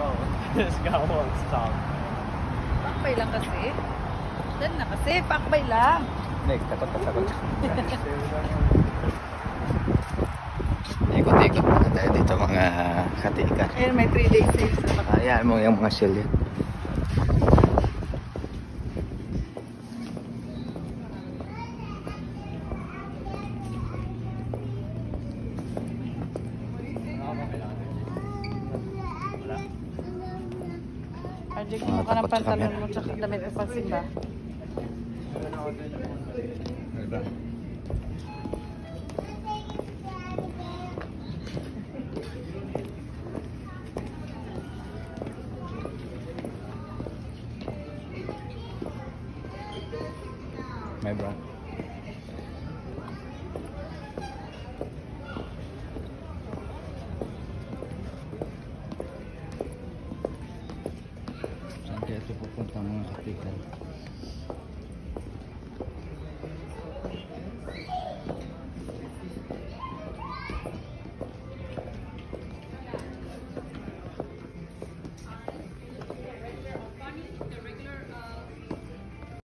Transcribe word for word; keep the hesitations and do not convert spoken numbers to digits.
This guy won't stop. Pakbay lang kasi. Diyan na kasi, pakbay lang. Next, takot na takot. Ikot-ikot muna tayo dito mga katika. Ayun, may three days sales na baka. Ayan mo yung mga shell yun. Ajay, kumuha ka ng pantalon mo tsaka damit mo pansimba. May bra. Saan kaya ito pupunta mga kapitan?